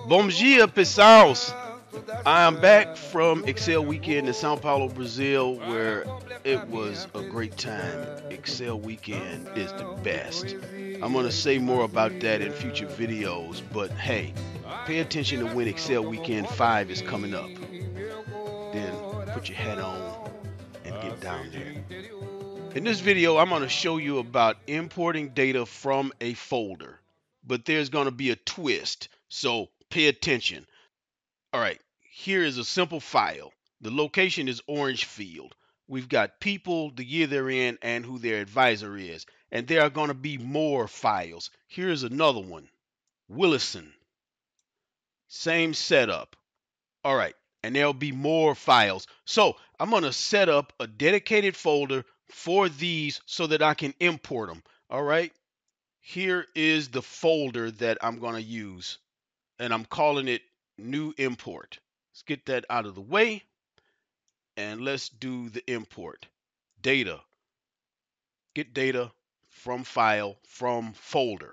Bom dia, pessoals. I am back from Excel Weekend in Sao Paulo, Brazil, where it was a great time. Excel Weekend is the best. I'm going to say more about that in future videos, but hey, pay attention to when Excel Weekend 5 is coming up. Then put your hat on and get down there. In this video, I'm going to show you about importing data from a folder, but there's going to be a twist, so pay attention. All right, here is a simple file. The location is Orange Field. We've got people, the year they're in, and who their advisor is. And there are going to be more files. Here's another one, Willison. Same setup. All right, and there'll be more files. So I'm going to set up a dedicated folder for these so that I can import them. All right, here is the folder that I'm going to use, and I'm calling it New Import. Let's get that out of the way, and let's do the import. Data. Get data from file, from folder.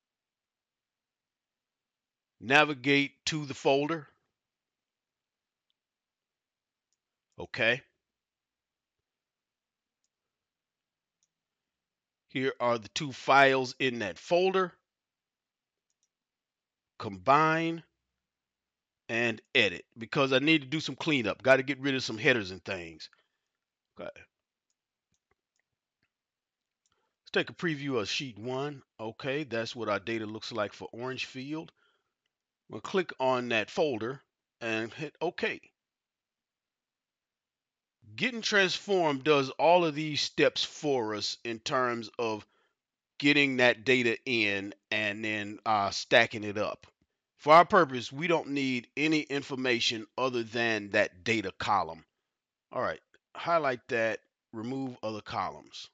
Navigate to the folder. Okay. Here are the two files in that folder. Combine and edit, because I need to do some cleanup. Got to get rid of some headers and things. Okay. Let's take a preview of sheet 1. Okay, that's what our data looks like for Orange Field. We'll click on that folder and hit OK. Getting transformed does all of these steps for us in terms of getting that data in and then stacking it up. For our purpose, we don't need any information other than that data column. All right, highlight that, remove other columns.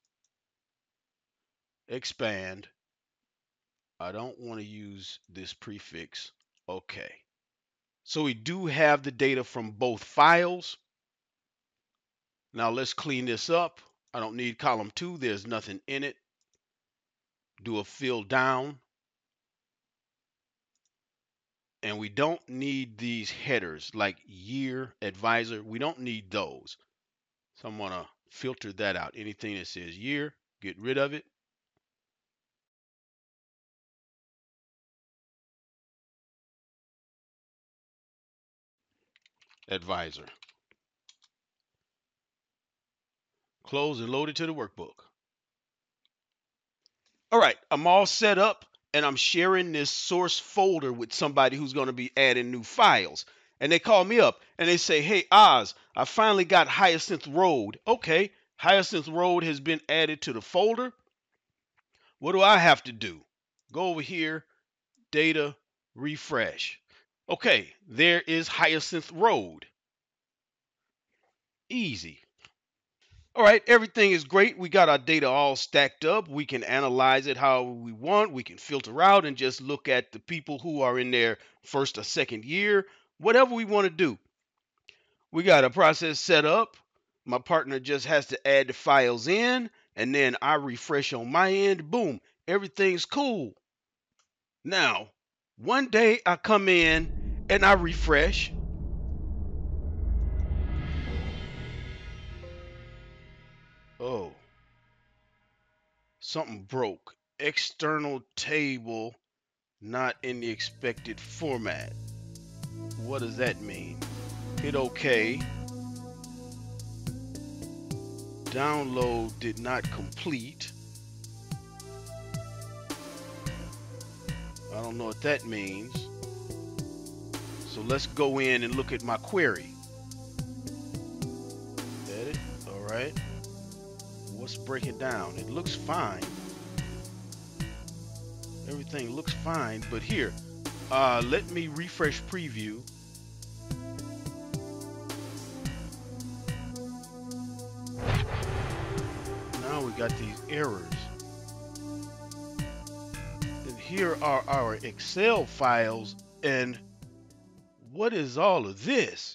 Expand. I don't want to use this prefix. Okay. So we do have the data from both files. Now let's clean this up. I don't need column 2. There's nothing in it. Do a fill down. And we don't need these headers like year, advisor. We don't need those. So I'm going to filter that out. Anything that says year, get rid of it. Advisor. Close and load it to the workbook. All right, I'm all set up, and I'm sharing this source folder with somebody who's going to be adding new files. And they call me up and they say, hey, Oz, I finally got Hyacinth Road. Okay, Hyacinth Road has been added to the folder. What do I have to do? Go over here, data, refresh. Okay, there is Hyacinth Road. Easy. All right, everything is great. We got our data all stacked up. We can analyze it how we want. We can filter out and just look at the people who are in their first or second year, whatever we want to do. We got a process set up. My partner just has to add the files in, and then I refresh on my end. Boom, everything's cool. Now, one day I come in and I refresh. Oh, something broke. External table not in the expected format. What does that mean? Hit OK. Download did not complete. I don't know what that means. So let's go in and look at my query. Edit. All right. What's breaking down? It looks fine. Everything looks fine, but here, let me refresh preview. Now we got these errors. And here are our Excel files, and what is all of this?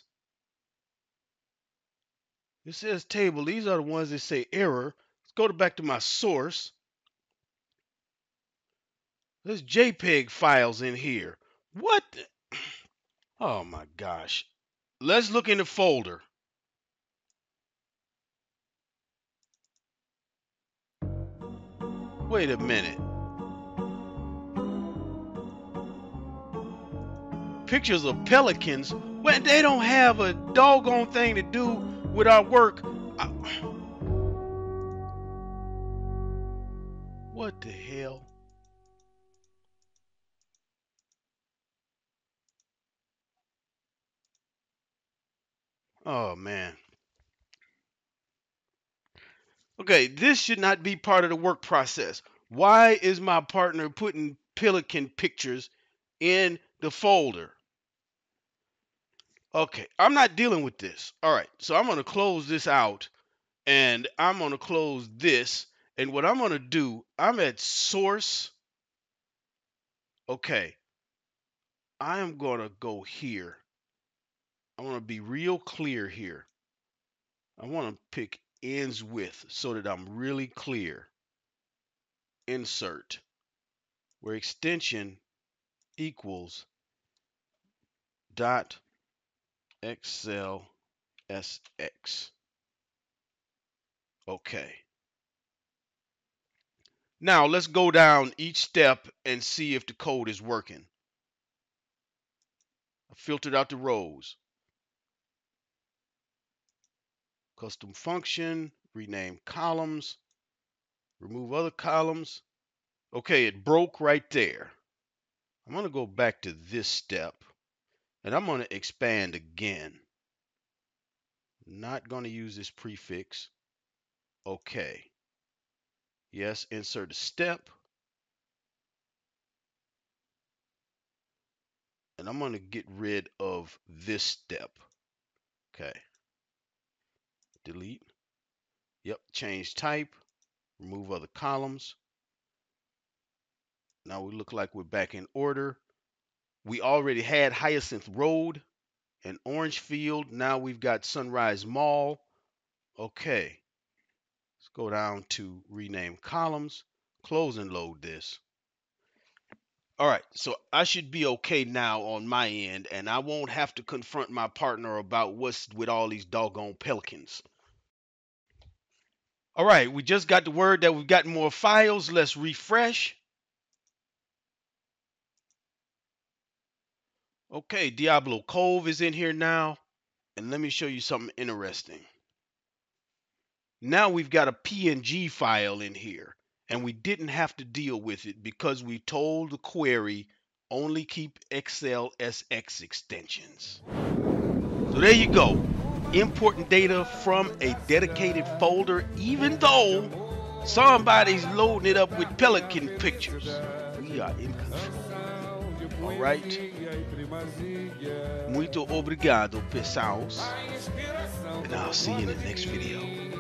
It says table. These are the ones that say error. Let's go back to my source. There's JPEG files in here. What? Oh my gosh. Let's look in the folder. Wait a minute. Pictures of pelicans. Well, they don't have a doggone thing to do with our work. What the hell? Oh man. Okay, this should not be part of the work process. Why is my partner putting pelican pictures in the folder? Okay, I'm not dealing with this. All right, so I'm going to close this out and I'm going to close this. And what I'm going to do, I'm at source. Okay, I am going to go here. I want to be real clear here. I want to pick ends with so that I'm really clear. Insert, where extension equals dot Excel SX. Okay. Now let's go down each step and see if the code is working. I filtered out the rows. Custom function, rename columns, remove other columns. Okay, it broke right there. I'm going to go back to this step and I'm going to expand again. Not going to use this prefix. Okay. Yes, insert a step. And I'm going to get rid of this step. Okay. Delete. Yep, change type. Remove other columns. Now we look like we're back in order. We already had Hyacinth Road and Orange Field. Now we've got Sunrise Mall. Okay. Let's go down to rename columns. Close and load this. All right, so I should be okay now on my end, and I won't have to confront my partner about what's with all these doggone pelicans. All right, we just got the word that we've got more files. Let's refresh. Okay, Diablo Cove is in here now. And let me show you something interesting. Now we've got a PNG file in here. And we didn't have to deal with it because we told the query only keep Excel SX extensions. So there you go. Importing data from a dedicated folder, even though somebody's loading it up with pelican pictures. We are in control. All right. Muito obrigado, pessoal. And I'll see you in the next video.